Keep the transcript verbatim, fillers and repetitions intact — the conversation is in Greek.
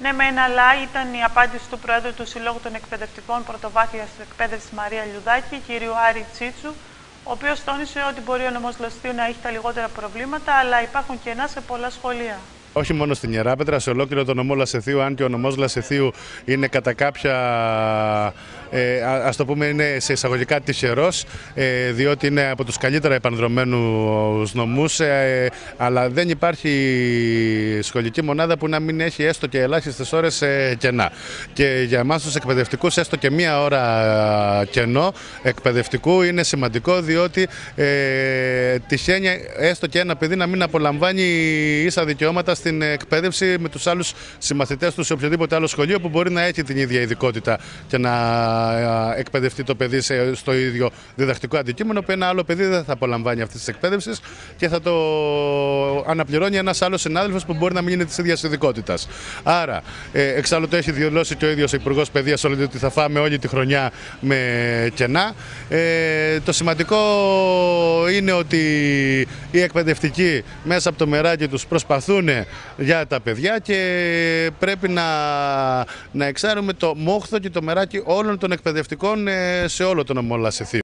Ναι, μεν, αλλά ήταν η απάντηση του Προέδρου του Συλλόγου των Εκπαιδευτικών Πρωτοβάθμιας Εκπαίδευσης Μαρία Λιουδάκη, κ. Άρη Τσίτσου, ο οποίος τόνισε ότι μπορεί ο νομός Λασιθίου να έχει τα λιγότερα προβλήματα, αλλά υπάρχουν κενά σε πολλά σχολεία. Όχι μόνο στην Ιεράπετρα, σε ολόκληρο τον νομό Λασιθίου, αν και ο νομός Λασιθίου είναι κατά κάποια, ε, ας το πούμε, είναι σε εισαγωγικά τυχερός, ε, διότι είναι από τους καλύτερα επανδρομένους νομούς, ε, αλλά δεν υπάρχει σχολική μονάδα που να μην έχει έστω και ελάχιστες ώρες ε, κενά. Και για εμάς τους εκπαιδευτικούς, έστω και μία ώρα κενό εκπαιδευτικού είναι σημαντικό, διότι ε, τυχαίνει έστω και ένα παιδί να μην απολαμβάνει ίσα δικαιώματα στην εκπαίδευση με τους άλλους συμμαθητές του σε οποιοδήποτε άλλο σχολείο που μπορεί να έχει την ίδια ειδικότητα και να εκπαιδευτεί το παιδί στο ίδιο διδακτικό αντικείμενο, που ένα άλλο παιδί δεν θα απολαμβάνει αυτή τη εκπαίδευση και θα το αναπληρώνει ένας άλλος συνάδελφος που μπορεί να μην είναι της ίδιας ειδικότητας. Άρα, εξάλλου το έχει δηλώσει και ο ίδιος ο Υπουργός Παιδείας ότι θα φάμε όλη τη χρονιά με κενά. Ε, το σημαντικό είναι ότι οι εκπαιδευτικοί μέσα από το μεράκι τους προσπαθούν για τα παιδιά και πρέπει να, να εξάρουμε το μόχθο και το μεράκι όλων των εκπαιδευτικών σε όλο τον νομό Λασιθίου.